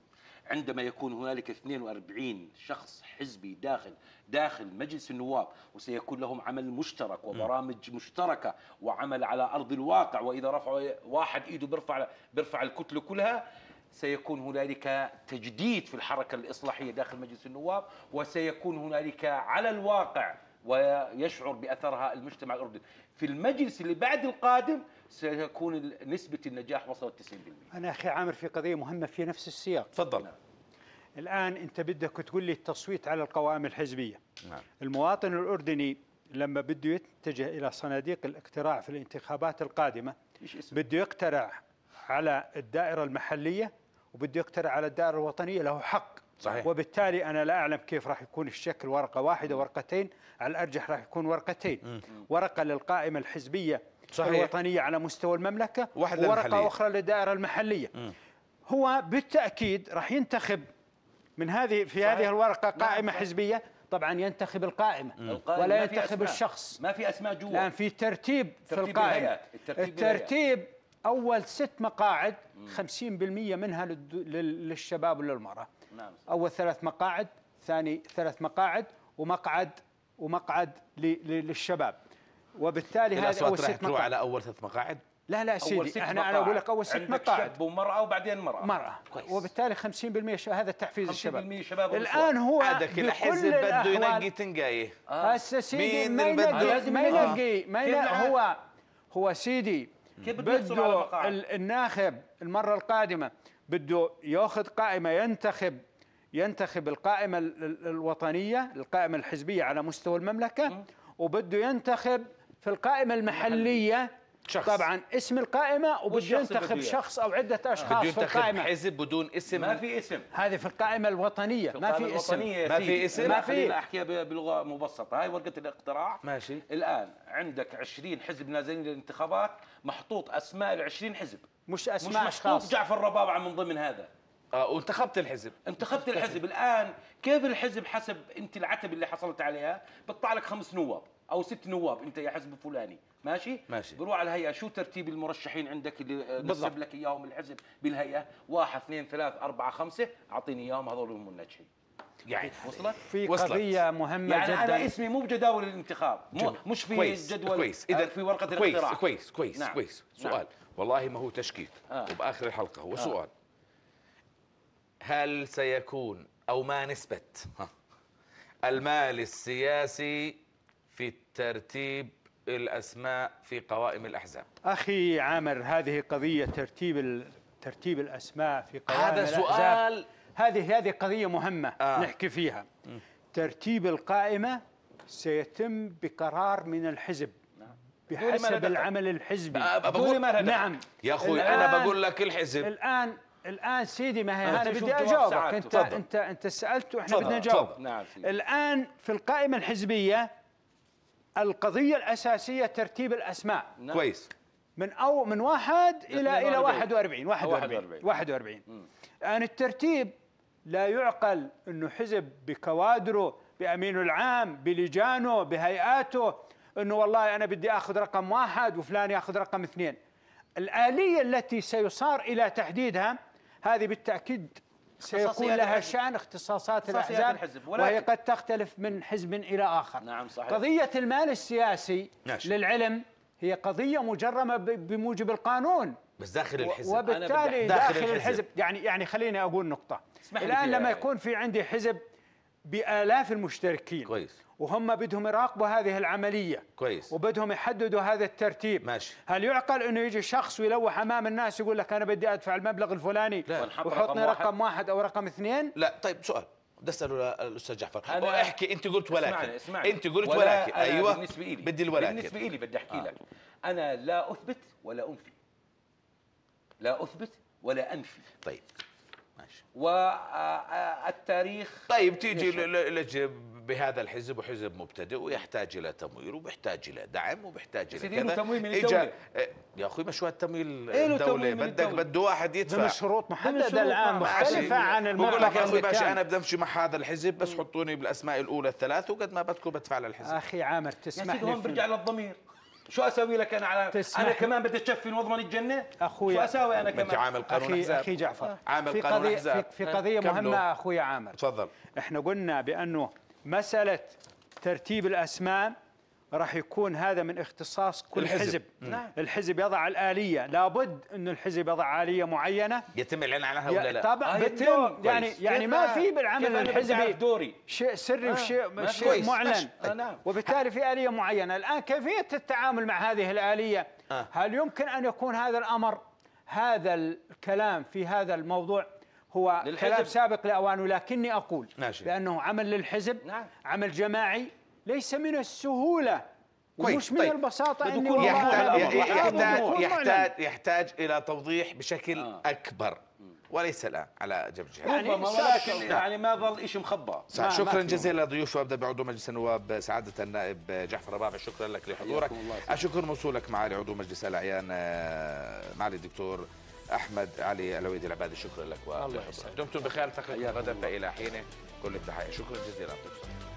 عندما يكون هنالك اثنين وأربعين شخص حزبي داخل داخل مجلس النواب، وسيكون لهم عمل مشترك وبرامج مشتركه وعمل على ارض الواقع، واذا رفع واحد ايده بيرفع بيرفع الكتله كلها، سيكون هنالك تجديد في الحركه الاصلاحيه داخل مجلس النواب، وسيكون هنالك على الواقع ويشعر باثرها المجتمع الاردني. في المجلس اللي بعد القادم سيكون نسبه النجاح وصلت تسعين بالمئة. انا اخي عامر في قضيه مهمه في نفس السياق. تفضل. الان انت بدك تقول لي التصويت على القوائم الحزبيه. نعم. المواطن الاردني لما بده يتجه الى صناديق الاقتراع في الانتخابات القادمه بده يقترع على الدائره المحليه وبده يقترع على الدائره الوطنيه، له حق. صحيح. وبالتالي انا لا اعلم كيف راح يكون الشكل، ورقه واحده ورقتين، على الارجح راح يكون ورقتين. م. ورقه للقائمه الحزبيه صحيح. الوطنيه على مستوى المملكه، وورقه المحلية. اخرى للدائره المحليه. م. هو بالتاكيد راح ينتخب من هذه في صحيح. هذه الورقه قائمه نعم. حزبيه، طبعا ينتخب القائمه م. ولا ينتخب الشخص. ما في اسماء جوا، لان في ترتيب, ترتيب في القائمه. الترتيب, الترتيب اول ست مقاعد خمسين بالمئة منها للشباب وللمراه. نعم. اول ثلاث مقاعد، ثاني ثلاث مقاعد، ومقعد ومقعد للشباب. وبالتالي هذا اول ست مقاعد. على اول ثلاث مقاعد؟ لا لا سيدي، احنا انا اقول لك اول ست مقاعد، شاب ومراه وبعدين مراه. مراه. وبالتالي خمسين بالمئة هذا تحفيز الشباب. خمسين بالمئة شباب. الان هو عندك الحزب بده ينقي تنقايه. هسه سيدي ما ينقي ما ينقي ما ينقي هو هو سيدي بده الناخب المره القادمه بده ياخذ قائمه، ينتخب ينتخب القائمه الوطنيه، القائمه الحزبيه على مستوى المملكه، وبده ينتخب في القائمه المحليه شخص. طبعا اسم القائمه، وبده ينتخب شخص او عده اشخاص في القائمه. حزب بدون اسم، ما في اسم. هذه في القائمه الوطنيه في ما في اسم. ما في اسم. ما في. احكيها بلغه مبسطه، هاي ورقه الاقتراع. ماشي. الان عندك عشرين حزب نازلين للانتخابات، محطوط اسماء ال عشرين حزب، مش اسماء مش اشخاص. جعفر الربابعه من ضمن هذا. اه وانتخبت الحزب. انتخبت الحزب. الان كيف الحزب حسب انت العتب اللي حصلت عليها بيطلع لك خمس نواب او ست نواب، انت يا حزب فلاني ماشي؟ ماشي. بروح على الهيئه، شو ترتيب المرشحين عندك اللي نسب لك اياهم الحزب بالهيئه؟ واحد اثنين ثلاث اربعه خمسه، اعطيني اياهم هذول هم الناجحين. يعني وصلت؟ في قضيه مهمه يعني جدا. يعني انا اسمي مو بجداول الانتخاب، مو مش في كويس. جدول كويس. إذا في ورقه كويس. الاقتراع. كويس كويس نعم. كويس. سؤال نعم. والله ما هو تشكيك. آه. وباخر الحلقه هو آه. سؤال، هل سيكون او ما نسبه المال السياسي في ترتيب الاسماء في قوائم الاحزاب؟ اخي عامر، هذه قضيه ترتيب ترتيب الاسماء في قوائم هذا الاحزاب. سؤال. هذه هذه قضيه مهمه آه. نحكي فيها. م. ترتيب القائمه سيتم بقرار من الحزب بحسب العمل الحزبي. نعم يا اخوي، انا بقول لك الحزب الان الان سيدي، ما هي انا بدي اجاوبك. انت فضل. انت انت سالت واحنا بدنا نجاوب. نعم. الان في القائمه الحزبيه القضيه الاساسيه ترتيب الاسماء. نعم. كويس. من او من واحد الى الى واحد وأربعين واحد وأربعين واحد وأربعين. الان الترتيب لا يعقل انه حزب بكوادره، بامينه العام، بلجانه، بهيئاته، انه والله انا بدي اخذ رقم واحد وفلان ياخذ رقم اثنين. الآلية التي سيصار إلى تحديدها هذه بالتأكيد سيكون لها شأن اختصاصات الأحزاب، وهي قد تختلف من حزب إلى آخر. نعم صحيح. قضية المال السياسي ناشي. للعلم هي قضية مجرمة بموجب القانون، بس داخل الحزب. وبالتالي داخل, داخل الحزب يعني يعني خليني أقول نقطة. الآن لما يكون في عندي حزب بآلاف المشتركين كويس، وهم بدهم يراقبوا هذه العملية كويس، وبدهم يحددوا هذا الترتيب، ماشي. هل يعقل انه يجي شخص ويلوح امام الناس يقول لك انا بدي ادفع المبلغ الفلاني وحطني رقم واحد او رقم اثنين؟ لا. طيب سؤال بدي اساله الاستاذ جعفر. أنا احكي انت قلت ولكن. اسمعني اسمعني انت قلت ولا ولكن. أنا ايوه بالنسبه لي بدي الولكن. بالنسبه لي بدي احكي آه. لك انا لا اثبت ولا انفي، لا اثبت ولا انفي. طيب ماشي. والتاريخ طيب تيجي لجنة بهذا الحزب وحزب مبتدئ ويحتاج الى تمويل وبيحتاج الى دعم وبيحتاج الى كذا. تمويل من الدولة. يا اخوي مش هو التمويل إيه له الدولة تمويل من بدك الدولة؟ بده واحد يدفع. ضمن شروط محدده الان ماشي. مختلفه عن بقول لك المبلغ يا اخوي اللي باشا كان. انا بدي امشي مع هذا الحزب بس حطوني بالاسماء الاولى الثلاث وقد ما بدكم بدفع للحزب. اخي عامر يا تسمح سيدي هون لي برجع للضمير. شو اسوي لك انا على تسمح انا كمان بدي اتشفن واضمن الجنه؟ أخويا. شو اسوي انا انت كمان؟ عامل قانون اخي احزاب. اخي جعفر عامل في قانون قضيه احزاب. في, في قضيه كملوا. مهمه اخوي عامر. تفضل. احنا قلنا بانه مساله ترتيب الاسماء راح يكون هذا من اختصاص كل الحزب. حزب. نعم. الحزب يضع الآلية، لابد انه الحزب يضع آلية معينة يتم الاعلان عنها ولا لا؟ طبعا آه بتم يتم. يعني كويس. يعني ما في بالعمل الحزبي دوري شيء سري آه. وشيء ما شيء كويس. معلن. ماشي. آه نعم. وبالتالي في آلية معينة. الآن كيفية التعامل مع هذه الآلية؟ آه. هل يمكن أن يكون هذا الأمر، هذا الكلام في هذا الموضوع هو للحزب. كلام سابق لأوانه، لكني أقول ماشي. بأنه عمل للحزب، نعم. عمل جماعي، ليس من السهولة كويس. ومش من طيب. البساطة بده إني يكون والله يحتاج هذا الأمر. أمر. يحتاج يكون معلن. يحتاج يحتاج الى توضيح بشكل آه. اكبر وليس الان على جبهه الجهاد. يعني ربما سابق. ولكن يعني ما ظل شيء مخبى. صح. ما- شكرا ما في جزيلا لضيوفي وابدا بعضو مجلس النواب سعاده النائب جعفر ربابع، شكرا لك لحضورك. حياكم الله. الشكر موصولك معالي عضو مجلس الاعيان معالي الدكتور احمد علي العويدي العبادي، شكرا لك ولحضورك. دمتم بخير. تقريبا غدا فالى حين كل التحيه. شكرا جزيلا.